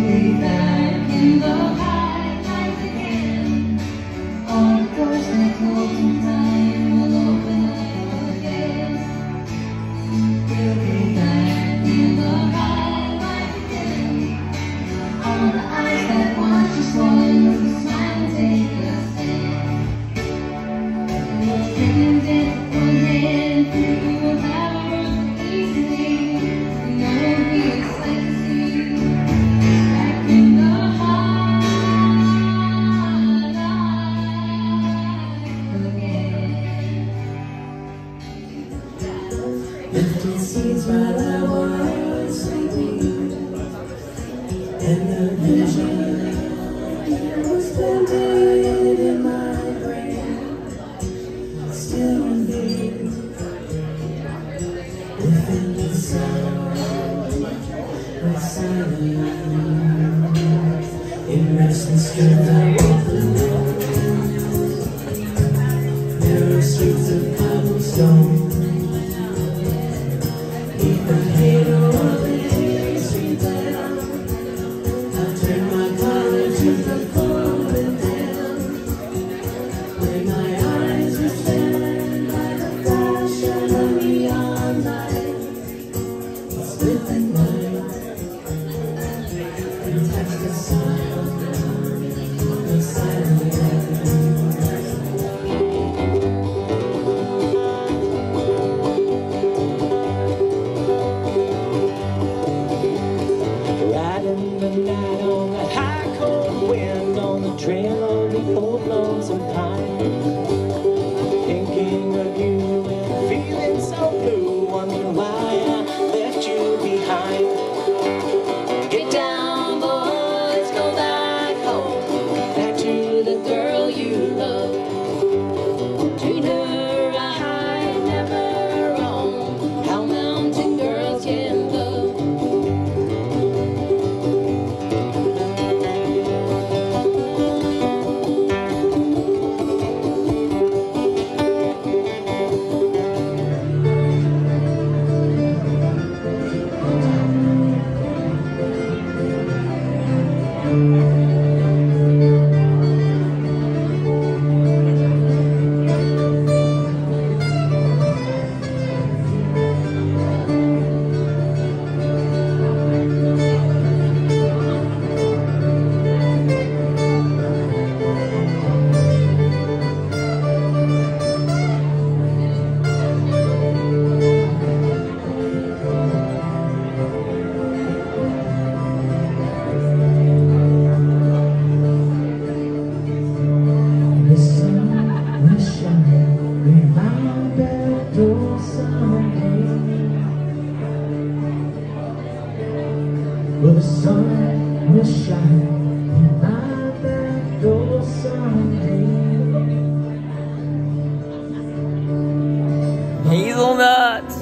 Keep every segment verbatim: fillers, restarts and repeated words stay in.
Hazelnuts.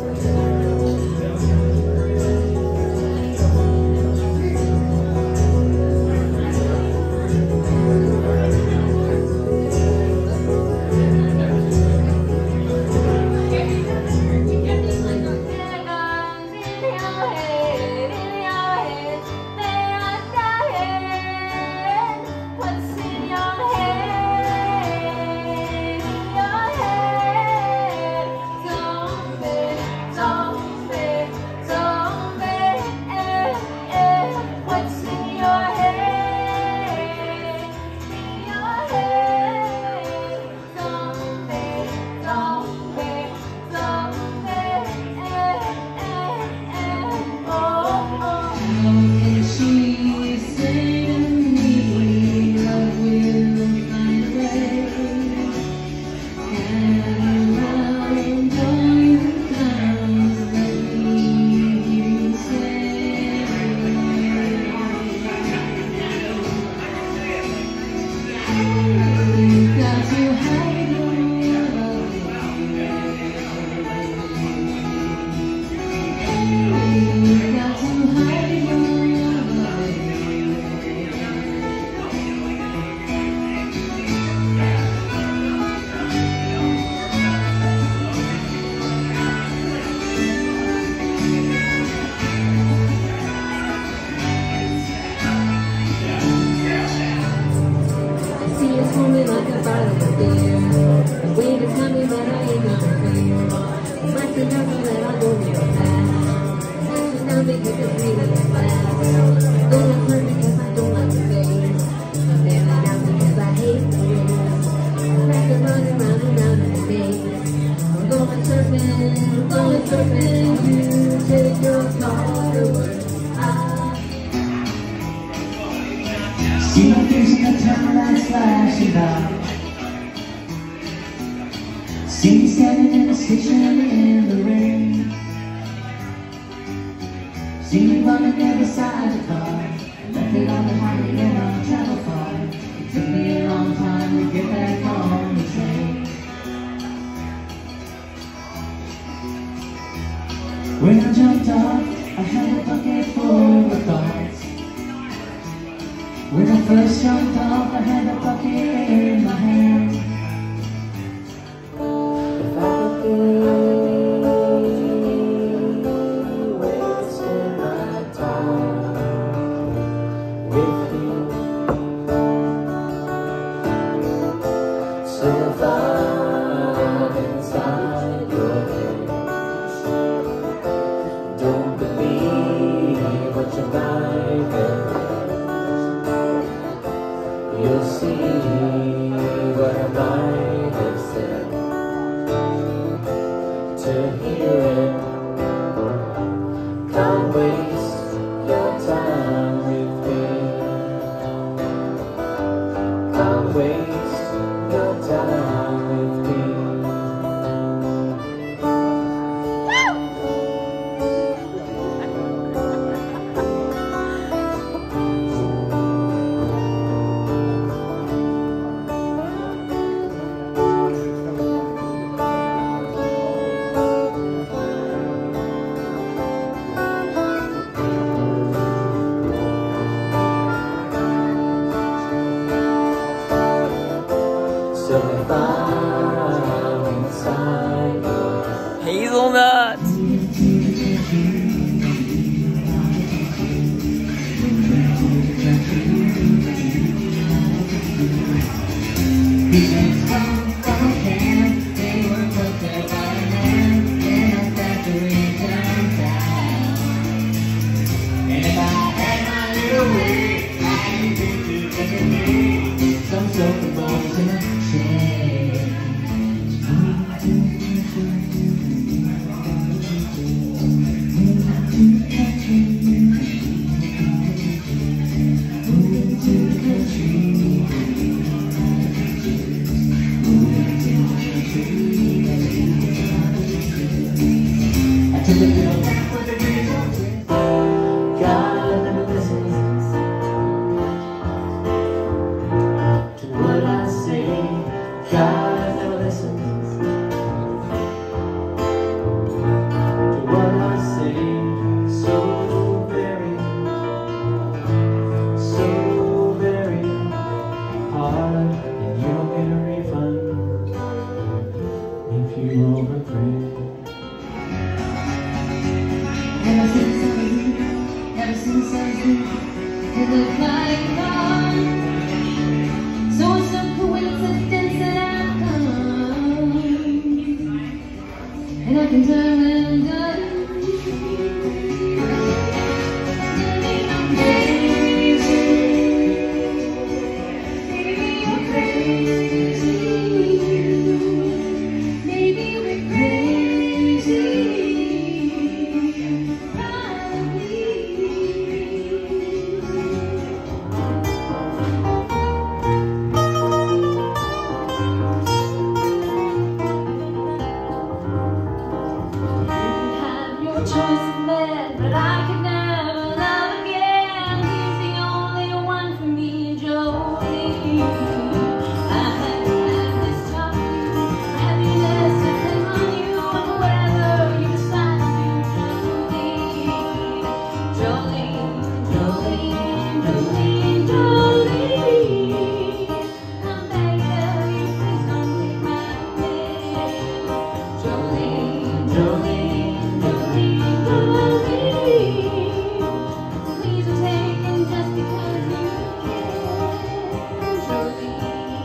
Don't See my face in the town lights flashing by. See me standing in the station in the rain. See me running there beside the car. I left it all behind and I'll travel far. It took me a long time to get back on the train. When I jumped off, I had a bucket full of thoughts. When I first jumped off, I had a bucket in my hand. If I could be wasting my time with you, so if I'm inside your head, don't believe what you might have. You'll see what I might have said to hear it. Can't waste your time with me. Can't waste your time with me. So if I'm inside your Hazelnuts! And if I had my little way, I'd be to some sort of balls in a God never listens to what I say. God never listens to what I say. So very, so very hard, and you don't get a refund if you overpay. Never seen something, never seen something that looked like mine. So it's a coincidence that I've come, and I can turn and done. Maybe I'm crazy, maybe you're crazy, maybe we're crazy. Choice of man, but I could never love again. He's the only one for me, Jolie. I had to have this talk with you. Happiness depends on you and whatever you decide to do, Jolie. Jolene, Jolene, Jolene, Jolene. I'm begging of you, please don't take my name. Jolene, Jolene. Please don't take it just because you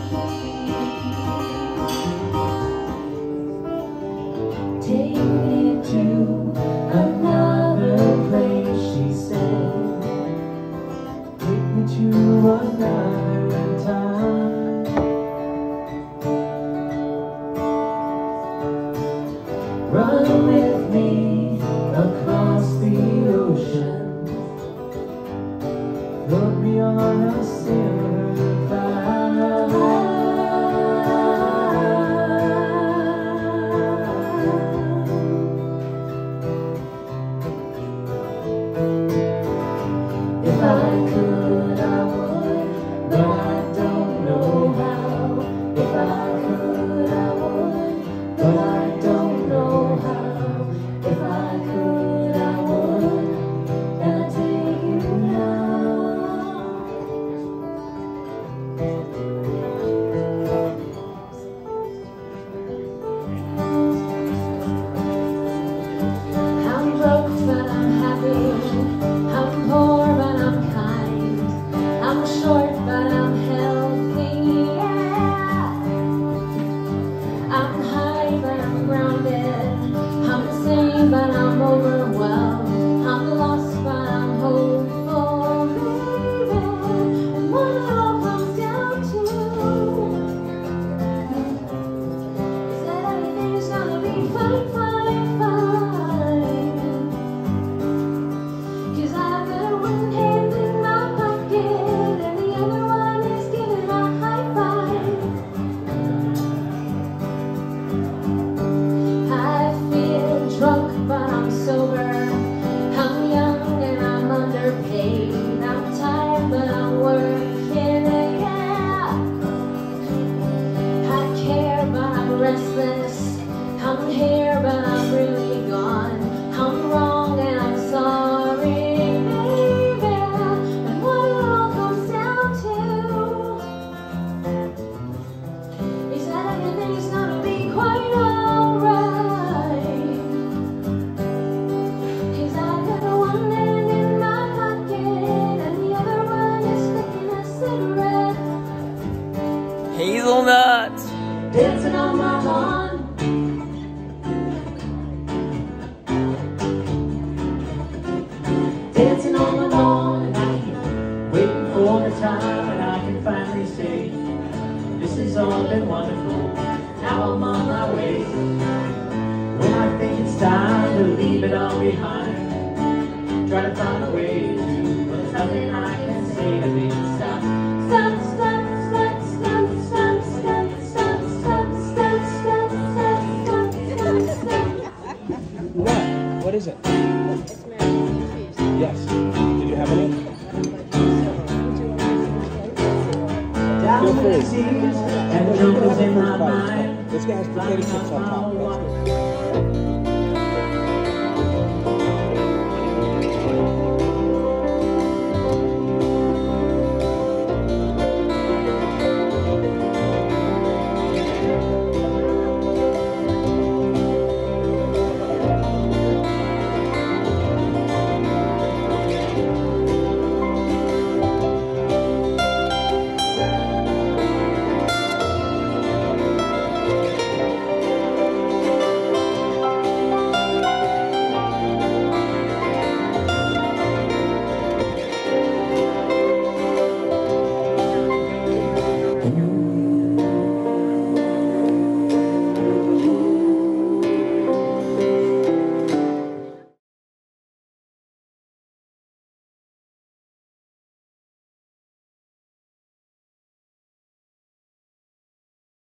can. Take me. Run with me across the ocean. Put me on a silver cloud. If I could, I would, but I don't know how. If I could, I would, but I don't know how. If I could, I would, and I'd take you now. I'm broke, but I'm happy. I'm poor, but I'm kind. I'm short, but I'm healthy, yeah. I'm high, but I'm grounded. I'm insane, but I'm overwhelmed. I'm lost, but I'm hopeful, baby. And what it all comes down to is that everything's gonna be fine, fine, fine. 'Cause I've got one hand in my pocket and the other one is giving my high five. I feel drunk, but I'm sober. I'm young and I'm underpaid. I'm tired, but I'm working, yeah. I care, but I'm restless. I'm here, but I'm really gone. I'm wrong and I'm sorry, baby. And what it all comes down to is that everything's gonna be quite alright. 'Cause I've got one hand in my pocket and the other one is flicking a cigarette. Hazelnuts. Dancing on my lawn. Dancing on the lawn and I keep waiting for the time when I can finally say, this has all been wonderful, now I'm on my way. When I think it's time to leave it all behind, try to find a way to, but there's nothing I can say to make it stop. Stop, stop, stop, stop, stop, stop, stop, stop, stop, stop, stop, stop, stop, stop. What? What is it? Yes. Did you have any? Feel free. And the numbers in my mind. This guy has potato chips on top. That's good.